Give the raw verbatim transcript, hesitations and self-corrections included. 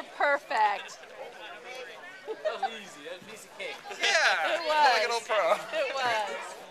perfect. That was easy. That was an easy kick. Yeah. It was. Like an old pro. It was.